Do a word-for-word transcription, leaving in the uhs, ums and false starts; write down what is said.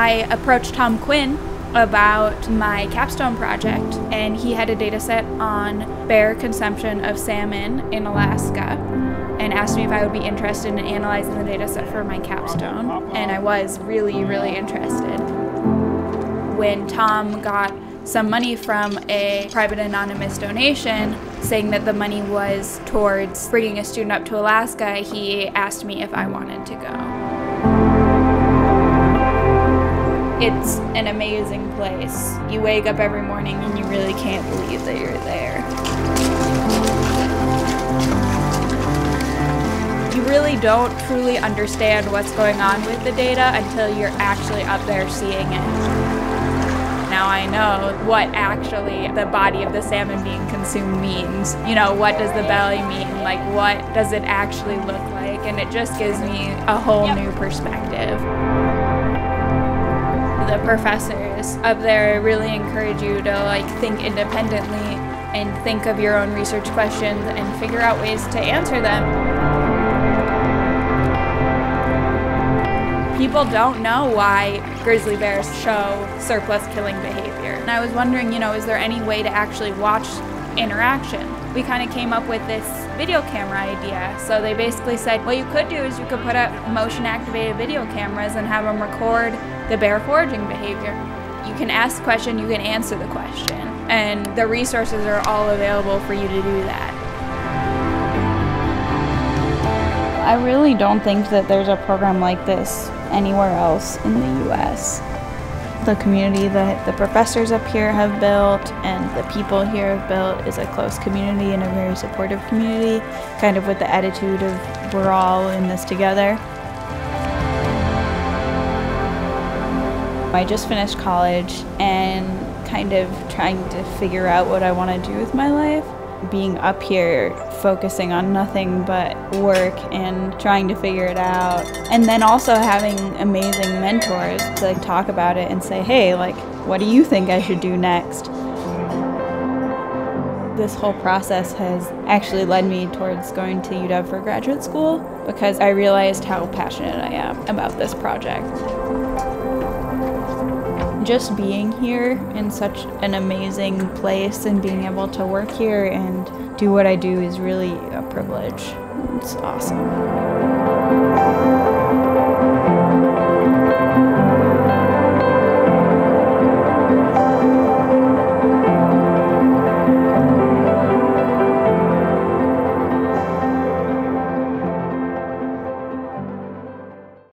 I approached Tom Quinn about my capstone project, and he had a data set on bear consumption of salmon in Alaska and asked me if I would be interested in analyzing the data set for my capstone, and I was really, really interested. When Tom got some money from a private anonymous donation saying that the money was towards bringing a student up to Alaska, he asked me if I wanted to go. It's an amazing place. You wake up every morning and you really can't believe that you're there. You really don't truly understand what's going on with the data until you're actually up there seeing it. Now I know what actually the body of the salmon being consumed means. You know, what does the belly mean? Like, what does it actually look like? And it just gives me a whole yep. new perspective. The professors up there really encourage you to like think independently and think of your own research questions and figure out ways to answer them. People don't know why grizzly bears show surplus killing behavior. And I was wondering, you know, is there any way to actually watch interaction? We kind of came up with this video camera idea. So they basically said, what you could do is you could put up motion activated video cameras and have them record the bear foraging behavior. You can ask the question, you can answer the question. And the resources are all available for you to do that. I really don't think that there's a program like this anywhere else in the U S. The community that the professors up here have built and the people here have built is a close community and a very supportive community, kind of with the attitude of we're all in this together. I just finished college and kind of trying to figure out what I want to do with my life. Being up here, focusing on nothing but work and trying to figure it out. And then also having amazing mentors to like, talk about it and say, hey, like, what do you think I should do next? This whole process has actually led me towards going to U W for graduate school because I realized how passionate I am about this project. Just being here in such an amazing place and being able to work here and do what I do is really a privilege. It's awesome.